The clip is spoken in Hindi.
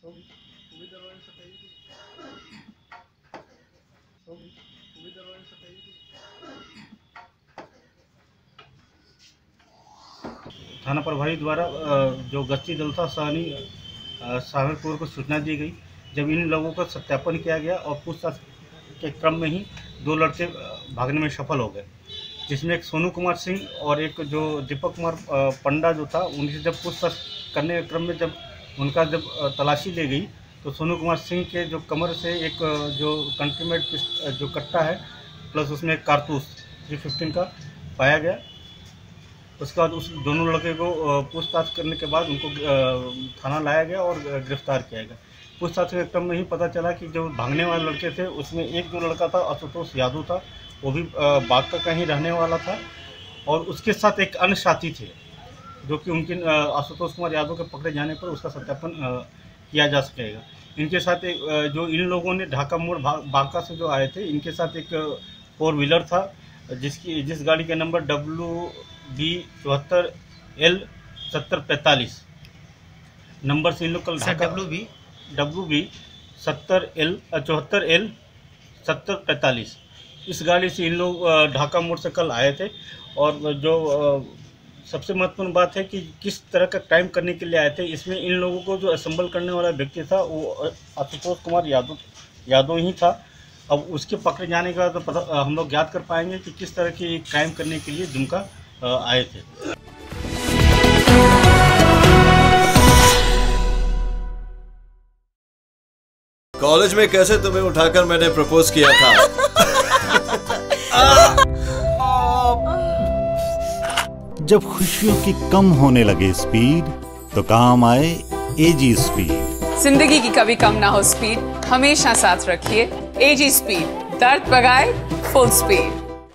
थाना प्रभारी द्वारा जो गश्ती दल था सागरपुर को सूचना दी गई। जब इन लोगों का सत्यापन किया गया और पूछताछ के क्रम में ही 2 लड़के भागने में सफल हो गए, जिसमें एक सोनू कुमार सिंह और एक जो दीपक कुमार पंडा जो था, उनसे जब पूछताछ करने के क्रम में जब उनका तलाशी ली गई तो सोनू कुमार सिंह के जो कमर से एक जो कंट्रीमेट जो कट्टा है प्लस उसमें एक कारतूस 315 का पाया गया। उसके बाद उस दोनों लड़के को पूछताछ करने के बाद उनको थाना लाया गया और गिरफ्तार किया गया। पूछताछ के क्रम में ही पता चला कि जो भागने वाले लड़के थे उसमें एक जो लड़का था आशुतोष यादव था, वो भी बांका का ही रहने वाला था, और उसके साथ एक अन्य साथी थे जो कि उनके आशुतोष कुमार यादव के पकड़े जाने पर उसका सत्यापन किया जा सकेगा। इनके साथ एक जो इन लोगों ने ढाका मोड़ बांका से जो आए थे, इनके साथ एक 4 व्हीलर था जिस गाड़ी का नंबर WB74L 7045 नंबर से इन लोग कल WB74L 7045 इस गाड़ी से इन लोग ढाका मोड़ से कल आए थे। और जो सबसे महत्वपूर्ण बात है कि किस तरह का क्राइम करने के लिए आए थे, इसमें इन लोगों को जो असेंबल करने वाला व्यक्ति था वो आशुतोष कुमार यादव ही था। अब उसके पकड़े जाने के बाद तो हम लोग ज्ञात कर पाएंगे कि किस तरह की क्राइम करने के लिए दुमका आए थे। कॉलेज में कैसे तुम्हें उठाकर मैंने प्रपोज किया था। जब खुशियों की कम होने लगे स्पीड, तो काम आए एजी स्पीड। जिंदगी की कभी कम ना हो स्पीड, हमेशा साथ रखिए एजी स्पीड। दर्द भगाए फुल स्पीड।